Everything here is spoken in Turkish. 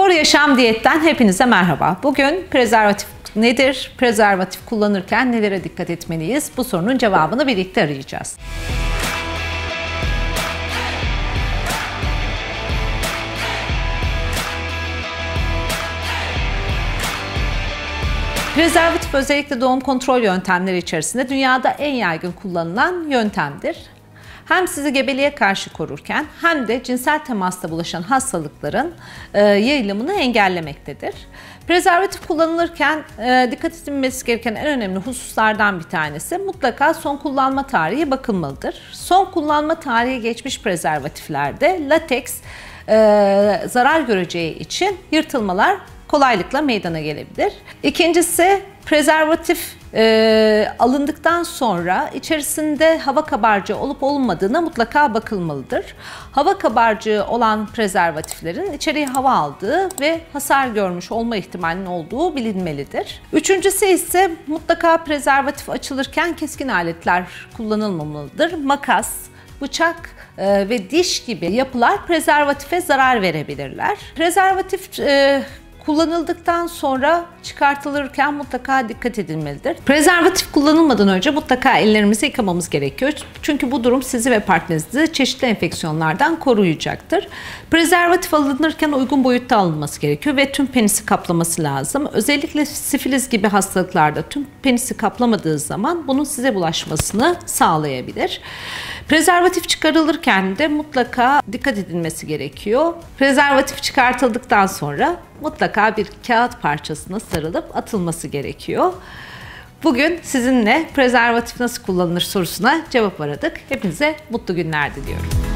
Doğru Yaşam Diyet'ten hepinize merhaba. Bugün prezervatif nedir? Prezervatif kullanırken nelere dikkat etmeliyiz? Bu sorunun cevabını birlikte arayacağız. Prezervatif özellikle doğum kontrol yöntemleri içerisinde dünyada en yaygın kullanılan yöntemdir. Hem sizi gebeliğe karşı korurken hem de cinsel temasta bulaşan hastalıkların yayılımını engellemektedir. Prezervatif kullanılırken dikkat edilmesi gereken en önemli hususlardan bir tanesi mutlaka son kullanma tarihi bakılmalıdır. Son kullanma tarihi geçmiş prezervatiflerde lateks zarar göreceği için yırtılmalar kolaylıkla meydana gelebilir. İkincisi, prezervatif alındıktan sonra içerisinde hava kabarcığı olup olmadığına mutlaka bakılmalıdır. Hava kabarcığı olan prezervatiflerin içeriye hava aldığı ve hasar görmüş olma ihtimalinin olduğu bilinmelidir. Üçüncüsü ise mutlaka prezervatif açılırken keskin aletler kullanılmamalıdır. Makas, bıçak ve diş gibi yapılar prezervatife zarar verebilirler. Prezervatif kullanıldıktan sonra çıkartılırken mutlaka dikkat edilmelidir. Prezervatif kullanılmadan önce mutlaka ellerimizi yıkamamız gerekiyor. Çünkü bu durum sizi ve partnerinizi çeşitli enfeksiyonlardan koruyacaktır. Prezervatif alınırken uygun boyutta alınması gerekiyor ve tüm penisi kaplaması lazım. Özellikle sifilis gibi hastalıklarda tüm penisi kaplamadığı zaman bunun size bulaşmasını sağlayabilir. Prezervatif çıkarılırken de mutlaka dikkat edilmesi gerekiyor. Prezervatif çıkartıldıktan sonra mutlaka bir kağıt parçasına sarılıp atılması gerekiyor. Bugün sizinle prezervatif nasıl kullanılır sorusuna cevap aradık. Hepinize mutlu günler diliyorum.